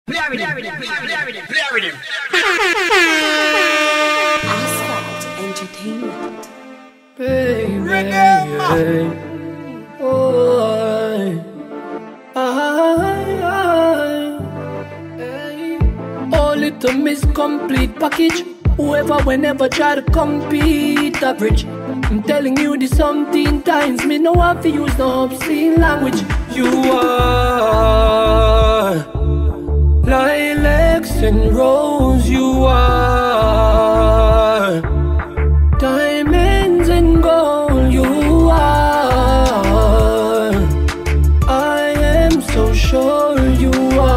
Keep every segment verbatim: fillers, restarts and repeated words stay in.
Play with him, play with him, play with him. Asphalt Entertainment. Baby, hey. Oh, I, I, hey. All it to miss complete package. Whoever, whenever try to compete, average. I'm telling you this something times. Me no have to use no obscene language. You are lilacs and rose. You are diamonds and gold. You are. I am so sure you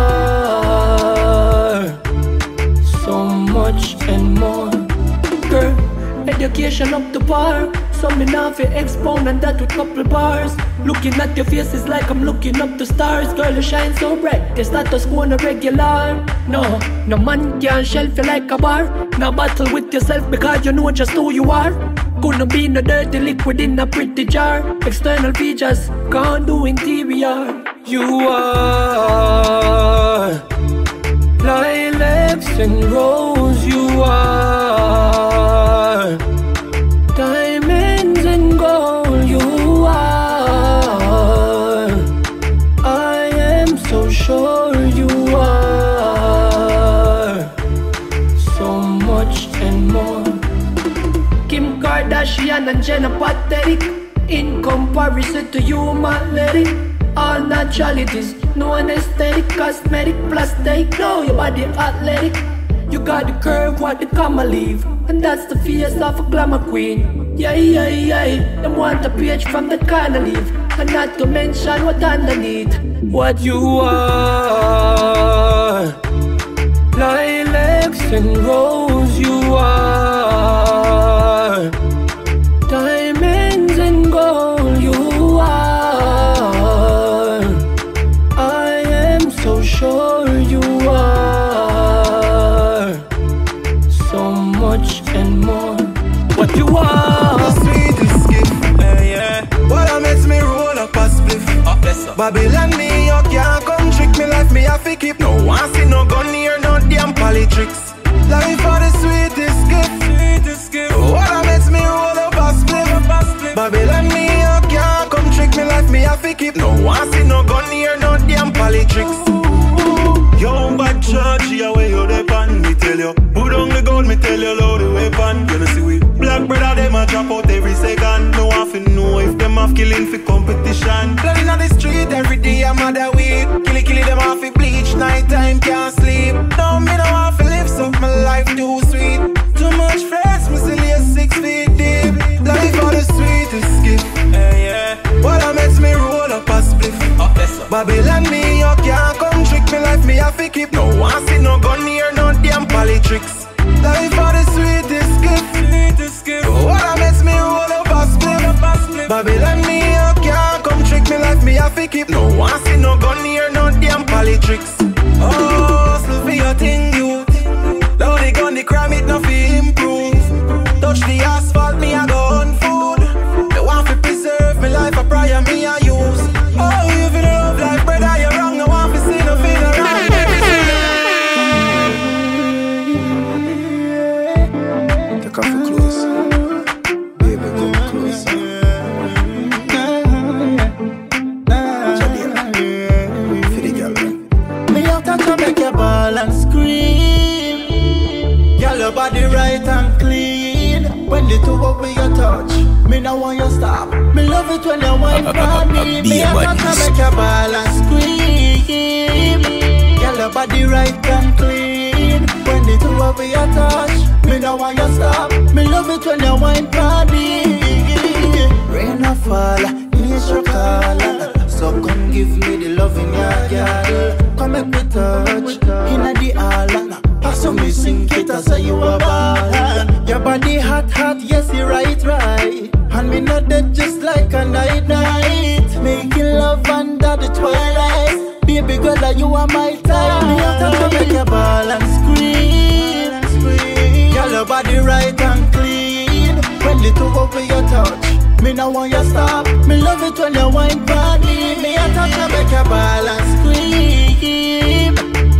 are. So much and more. Girl, education up to par. So me now fi expound and that with couple bars. Looking at your face is like I'm looking up to stars. Girl, you shine so bright, the status quo no regular. No, no man can shelf you like a bar. No battle with yourself because you know just who you are. Couldn't be no dirty liquid in a pretty jar. External features can't do interior. You are lilacs and rose. You are diamonds and gold. You are. I am so sure you are. So much and more. Kim Kardashian and Jenna pathetic. In comparison to you, athletic. All naturalities, no anesthetic, cosmetic, plastic. No, your body athletic. You got the curve, what the comma leave. And that's the face of a glamour queen. Yeah, yeah, yeah. Them want a page from the corner leaf. And not to mention what underneath. What you are. Lilacs and rose. You are. Diamonds and gold. You are. I am so sure you are. So much and more. What you are. The sweetest gift, yeah, yeah. What I makes me roll up a spliff. Oh, yes, Babylon me, you can't come trick me life. Me have to keep no one see no gun here, no damn politics. Life for the sweetest gift, sweetest gift. What I makes me roll up a spliff. Babylon me, you can't come trick me life. Me have to keep no one see no gun here, no damn politics. Yo, bad church, yeah, where you depend, me tell you. Put on the gold, me tell you, load the weapon. You know, see we black brother, them a drop out every second. No one fi know if them have killing for competition. Playing on the street every day, I'm mad at weed. Killy, killy, them have fi bleach, night time, can't sleep. No, me no want fi live, so my life too sweet. Too much stress, me still here six feet deep. Life are the sweetest gift, yeah, yeah. What that makes me roll up a spliff. Oh, yes, Babylon me, you can't come trick me life. Me have to keep no one see no gun here, no damn politics. Life are the sweetest gift, sweetest gift. What that makes me roll up a spliff. Babylon me, you can't come trick me life. Me have to keep no one see no gun here, no damn politics. Oh, still for your thing, you. Now the gun, the crime, it no fi improve. Touch the asphalt, me I go on food. They want to preserve me life, a prayer me I use. Oh, you feel love like brother, you're wrong. I want to see no feel around. Take off your clothes, baby, come close. Jadia, for the girl. Me have to make your ball and scream. Girl, your body right and clean. When the two of me you touch, me no want you stop. Me love it when you wine for me. Me have to make your ball and scream. Girl, your body right and clean. When the two of me you touch, me no want you stop. Me love it when you wine for me. Rain or fall, nature call. So come give me the love in your girl. Come make me touch inna the hall. So me sing it as a you a ball. Your body hot, hot, yes, you right, right. And me not dead just like a night, night. Making love under the twilight. Baby girl, like you are my type. Me have to make your ball and scream. Girl, your body right and clean. When the two of you touch, me no want you stop. Me love it when you wine for me. Me have to make your ball and scream.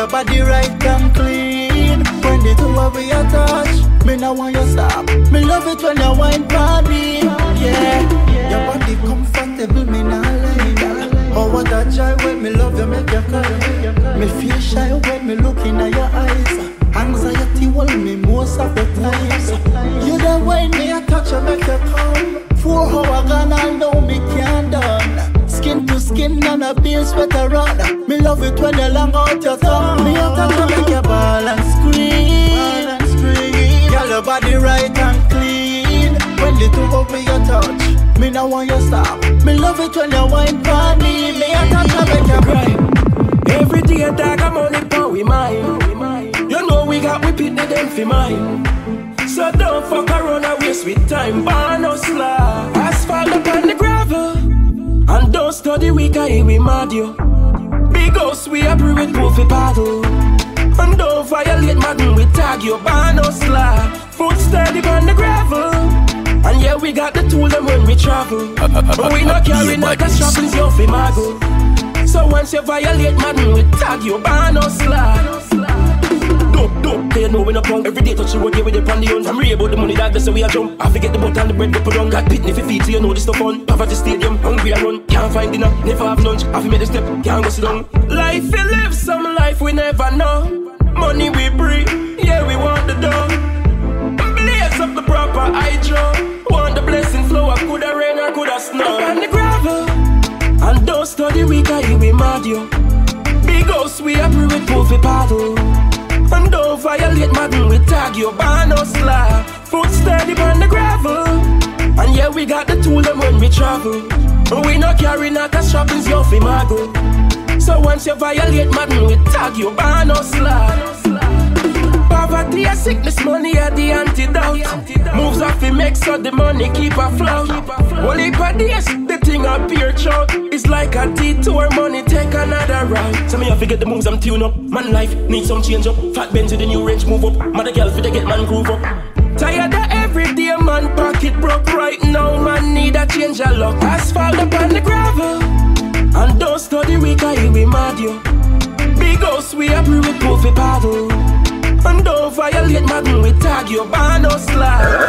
your body right and clean. When the two of we a touch, me no want you stop. Me love it when you wine for me. Yeah, your body comfortable, me not lie. Oh, what a joy when me love you, make you cry. Me feel shy when me looking at your eyes. Anxiety hold me most of the time. You the wine me a touch you, make you come. Four hour gone, I know me can't done. Skin to skin and a beer sweater run. Me love it when you long out your tongue. Me a touch you, make you ball and scream. Girl, your body right and clean. When the two of me you touch, me no want you stop. Me love it when you wine for me. Me a touch you, make you cry. Every day a dog a money pound we mine. You know we got we pit the them fi mine. So don't fuck around and waste with time. Born hustler, asphalt up on the gravel. And don't study we can hear we mad you. Big house we a brew with goofy paddle. And don't violate madden we tag you. Born hustler, foot steady on the gravel. And yeah we got the tool them when we travel. But we not carry not the shopping's your fi mago. So once you violate madden we tag you. Born hustler. Dope, dope, they know we no punk. Every day touch the road, yeah, we dey on the hunt. I'm real about the money that that's we a jump. I forget the butter and the bread we put on. Got pitney for feet, so you know this stuff fun. Poverty stadium, hungry and run. Can't find dinner, never have lunch. I fi make the step, can't go sit down. Life we live, some life we never know. Money we breathe, yeah, we want the dough. Blaze up the proper hydro. Want the blessing flow, I coulda rain or coulda snow. And the gravel, and don't study we can hear we mad yo. Big house we a brew with goofy paddle. And don't violate madden, we tag you. Born hustler, foot steady on the gravel. And yeah, we got the tool them when we travel. And we not carry not a shopping's your fi mago. So once you violate madden, we tag you. Born hustler. Poverty a sickness, money are the antidote. Moves off we make so the money keep afloat. Well, if a days, the thing appear short. It's like a detour, money take another route. So me have to get the moves, I'm tune up. Man life needs some change up. Fat Benz with the new range move up. Mother girl for the get man groove up. Tired of every day man pocket broke. Right now man need a change of luck. Asphalt up on the gravel. And don't study we can hear we mad yo. Big house we a brew with goofy paddle. And don't violate madden, we tag you. Born hustler.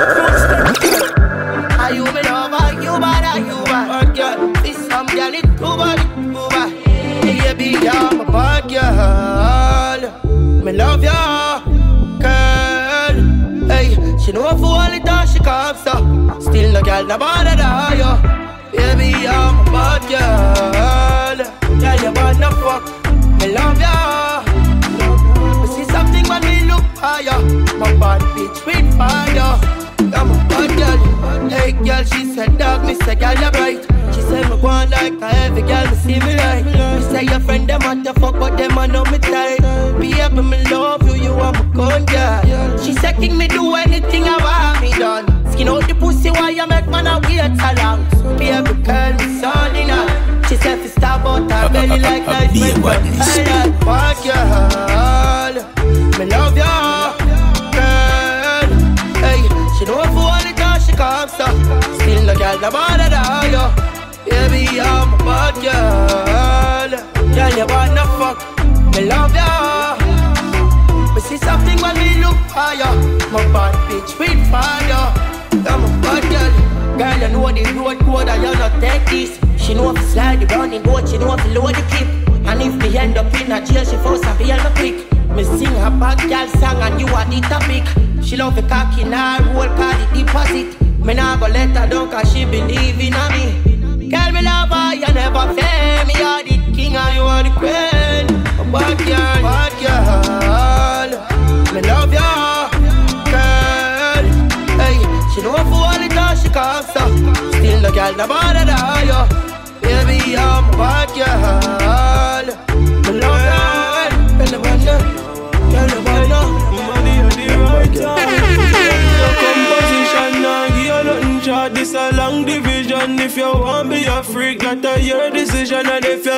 Are you me love, are you bad, are you bad? Girl, this some girl, it too bad, it too bad. Baby, you're my bad girl. Me love ya, girl. Hey, she know for all it all she comes up. Still no girl, no bother da yo. Baby, you're my bad girl. Girl, you bad no fuck. Me love ya. Something when me look higher. My bad bitch with fire. I'm a bad girl. Hey girl, she said dog, me say girl you bright. She said me go on like a heavy girl, me see me right. Me say your friend them want to fuck, but them I know me tight. Baby, me love you, you are my gun girl. She said king me do anything I want me done. Skin out the pussy while you make man a wait so long. Baby girl, me son in her. She said fi stab out her belly like knife. I like bad girl. Me love ya, girl. Hey, she know for all it all she comes up. Still no girl no bother da yo. Baby, I'm a bad girl. Girl, you wanna fuck. Me love ya. Me see something when me look higher. My bad bitch with fire. I'm a bad girl. Girl, you know the road code and you not take this. She know if slide the running boat, she know if load the clip. And if me end up in a jail, she force a bail me quick. Me sing her bad girl song and you are the topic. She love the cocky in her roll, call it deposit. Me nah go let her down cause she believe in me. Girl, me love her, you never fail. Me are the king and you are the queen. A bad girl, bad girl. Me love ya, girl. Hey, she know for all it all she comes up. Still no girl, no bother da yo. Baby, I'm a bad girl. Me love ya, girl, you wanna, girl, you wanna. Money on the right time. Your composition now give you nothing short. This a long division. If you want be a freak, not a your decision. And if you're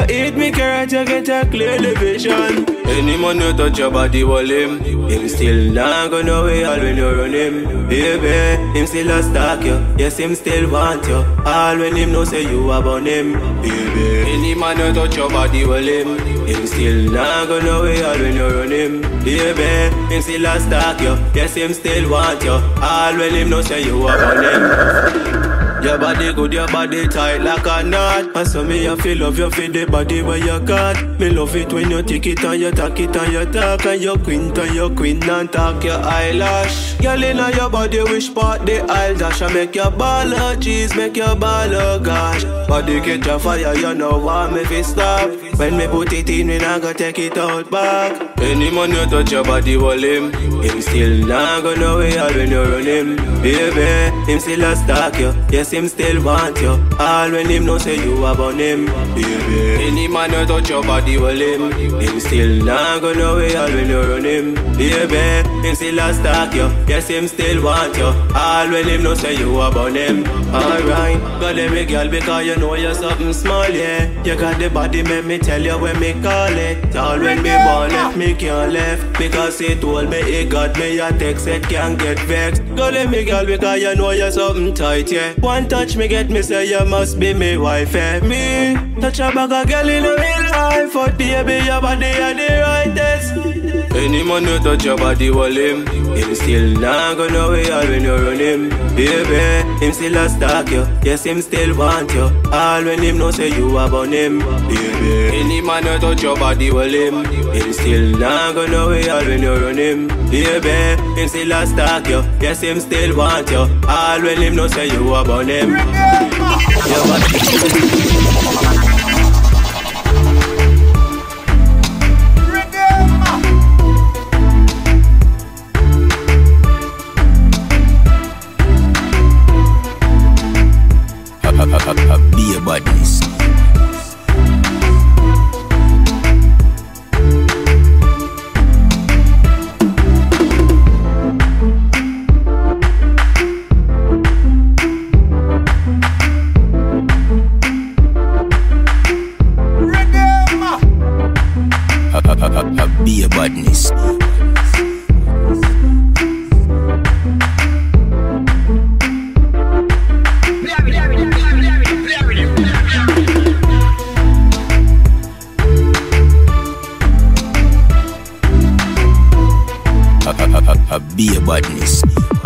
eat me carrot, you get a clear vision. Any man you touch your body, will him. Him still not gonna know way all when you run him. Baby, him still a stalk you. Yes, him still want you. All when him know say you about him. Baby, any man you touch your body, will him. Him still not gonna know way all when you run him. Baby, him still a stalk you. Yes, him still want you. All when him know say you about him. Your body good, your body tight like a knot. And so me I feel love you for the body where you got. Me love it when you take it and you talk it and you talk. And you queen and you queen and talk your eyelash. Girl inna your body wish part the aisle dash. And make your ball of cheese, make your ball of gosh. Body catch a fire, you know want me fi stop. When me put it in, we not gonna take it out back. Any man you touch your body will him. Him still not gonna know way all when you run him. Baby, him still a stalk you. Yes, him still want you. All when him know say you about him. Baby, any man you touch your body will him. Him still not gonna know way all when you run him. Baby, him still a stalk you. Yes, him still want you. All when him know say you about him. Alright, go let me girl because you know you're something small, yeah. You got the body, make me tell you when me call it. All when me born left, me can't left. Because he told me he got me a text, it can't get vexed. Go let me girl because you know you're something tight, yeah. One touch me get me say you must be me wife, eh. Me touch a bag of girl in a real life. But baby your body are the rightest. Any man who touch your body will him. Him still not gonna know way all when you run him. Baby, him still a stalk you. Yes, him still want you. All when him know say you about him. Baby, any man who touch your body will him. Him still not gonna know way all when you run him. Baby, him still a stalk you. Yes, him still want you. All when him know say you about him. Your body. Be a badness. Be a badness. Be a badness.